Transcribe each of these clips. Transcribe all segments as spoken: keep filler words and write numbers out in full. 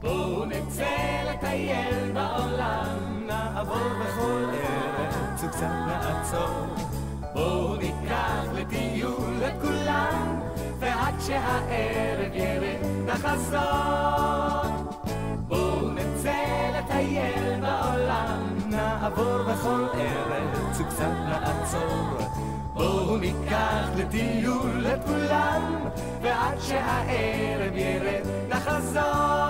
בואו נצא לטייל בעולם, נעבור בכל ארץ וקצת נעצור. בואו ניקח לטיול את כולם, ועד שהערב ירד נחזור. בואו נצא לטייל בעולם, נעבור בכל ארץ וקצת נעצור. בואו ניקח לטיול את כולם, ועד שהערב ירד נחזור.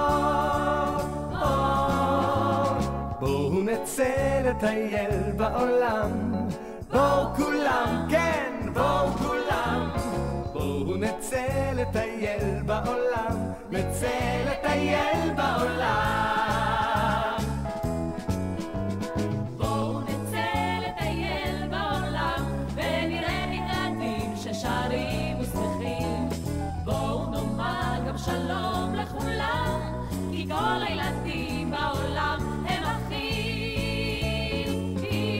בואו נצא לטייל בעולם, בואו כולם, כן, בואו כולם. בואו נצא לטייל בעולם, נצא לטייל בעולם. בואו נצא לטייל בעולם, ונראה ילדים ששרים ושמחים. בואו נאמר גם שלום לכולם, כי כל הילדים בעולם הם אחים.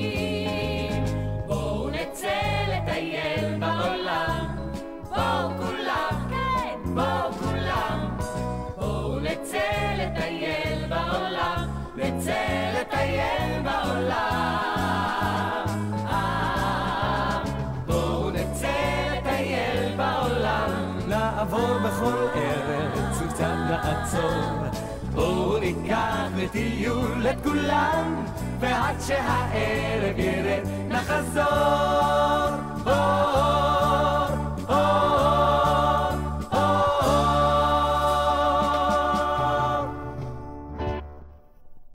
בואו נצא לטייל בעולם, בואו כולם, כן, בואו כולם. בואו נצא לטייל בעולם, נצא לטייל בעולם. בואו נצא לטייל בעולם, נעבור בכל ארץ וקצת נעצור. בואו ניקח לטיול את כולם, ועד שהערב ירד נחזור. בואו